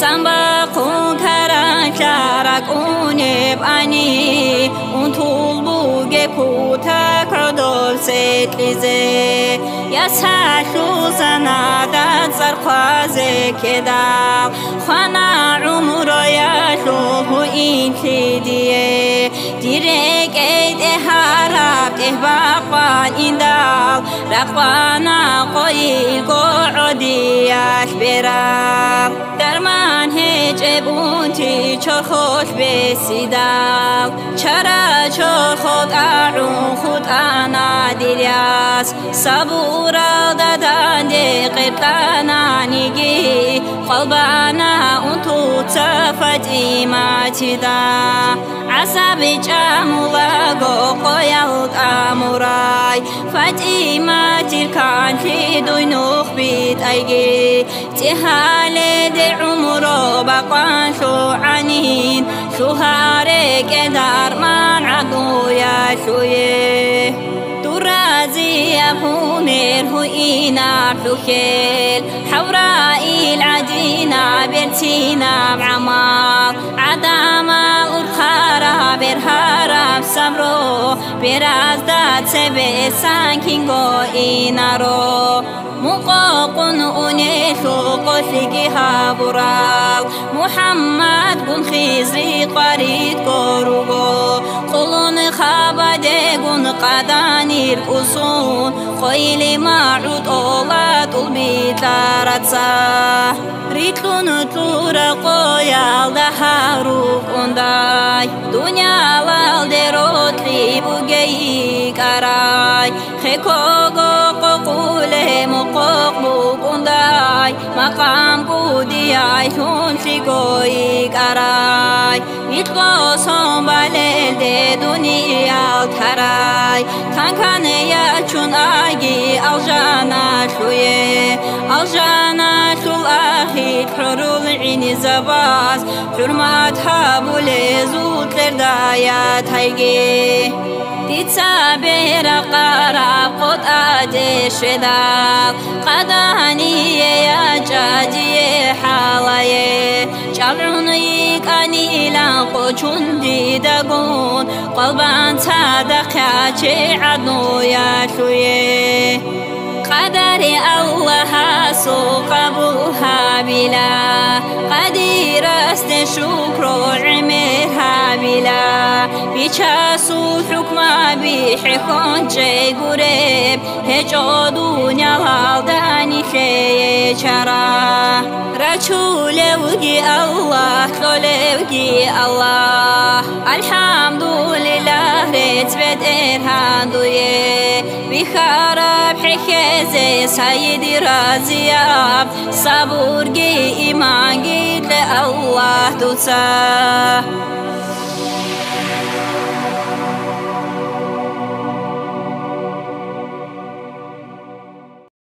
samba kun karan sharak unib ani untul buge kuta krodol setlize ya sahlu zanada zarqaze kedal khana umro ya hu intidiye direk ede harab ehbaqan indal raqwana qoy qodi ashbera درمان هیچ ابونتی چه خوش بسیدم چرا چه خود آرون خود آنا دیریاس صبور دادن قرقنا نگی قلبنا اون تو تفت ایماتی دا عصبی جمولگو قیلت امورای فت ایماتی کن که دوی نخ بیت ایگی تحال عمره بقان شو عنين شو هارك دار من عدو يا شويه ترازي أبونير هو إينا بلوكيل حورائي العدينا بنتينا بعمار عداما الخارا برهارا بسمرو برازدات سبي سانكينغو إينارو مقاقن أنيشو قفقها براو محمد قن خيزي قريد قروغو قلون خابده قن قدانير قصون خيلي معود أولاد البيت لارتسا ريتلون تورقو يالدهارو قنداي دنيا والدروت لي بوغي كاراي خيكوغو قوله مقوق قنداي مقام قودي عيشون شكوي كاراي يتلو صنبالل دي دنيا الكراي كان يأتشون آجي الجانا شوية الجانا شو الأخير حرول عيني زباس حرماتها بوليزوت لردايات هايجي تتابير قراب قد آدش داب قداني يا جادي حالي جمعني كانيلا قوشون دي دقون قلبان تادقاتي عدنو يا شويه قدر الله سوق قبولها بلا قدير است شكر عمرها بلا بيشاسو حكم بحكم جي قريب هجو دنيا هالداني خي شرا رسول وجي الله خلوجي الله الحمد لله رتبت إرهان دويه بخراب حكي سيدي رازياب صبور جي إيمان جي لله دوسا